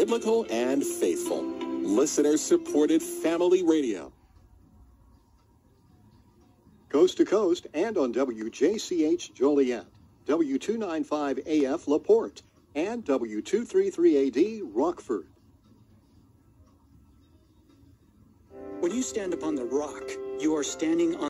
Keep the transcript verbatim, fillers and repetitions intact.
biblical and faithful. Listener-supported family radio. Coast to coast and on W J C H Joliet, W two ninety-five A F Porte, and W two thirty-three A D Rockford. When you stand upon the rock, you are standing on